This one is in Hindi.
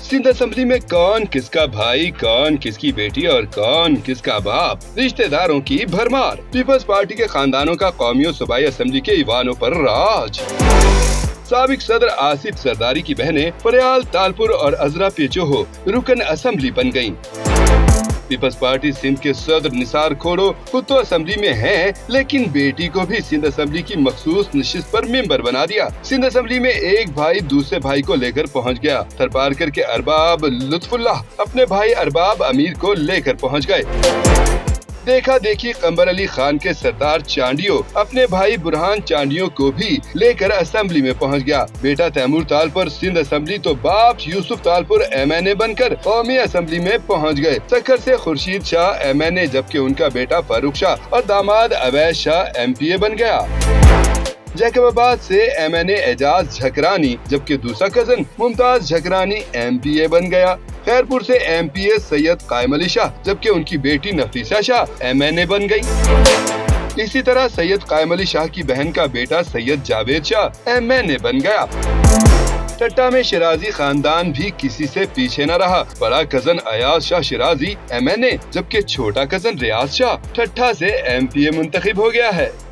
सिंध असेंबली में कौन किसका भाई, कौन किसकी बेटी और कौन किसका बाप, रिश्तेदारों की भरमार। पीपल्स पार्टी के खानदानों का कौमियों सूबाई असेंबली के ईवानों पर राज। साबिक सदर आसिफ सरदारी की बहनें फरियाल तालपुर और अजरा पेचोहो रुकन असेंबली बन गयीं। पीपल्स पार्टी सिंध के सदर निसार खोड़ो खुद तो असेंबली में हैं, लेकिन बेटी को भी सिंध असेंबली की मखसूस नशिस्त पर मेंबर बना दिया। सिंध असेंबली में एक भाई दूसरे भाई को लेकर पहुंच गया। थरपारकर के अरबाब लुत्फुल्लाह अपने भाई अरबाब अमीर को लेकर पहुंच गए। देखा देखी कंबर अली खान के सरदार चांडियो अपने भाई बुरहान चांडियो को भी लेकर असेंबली में पहुंच गया। बेटा तैमूर तालपुर सिंध असेंबली तो बाप यूसुफ तालपुर MNA बनकर कौमी असेंबली में पहुंच गए। सक्खर से खुर्शीद शाह MNA, जबकि उनका बेटा फारूक शाह और दामाद अवैध शाह MPA बन गया। जैकबाबाद से MNA एजाज झकरानी, जबकि दूसरा कजन मुमताज झकरानी MPA बन गया। खैरपुर से MPA सैयद कायम अली शाह, जबकि उनकी बेटी नफीसा शाह MNA बन गई। इसी तरह सैयद कायम अली शाह की बहन का बेटा सैयद जावेद शाह MNA बन गया। टट्टा में शिराजी खानदान भी किसी से पीछे न रहा। बड़ा कजन अयाज शाह शिराजी MNA, जबकि छोटा कजन रियाज शाह ठट्टा से MPA मुंतखब हो गया है।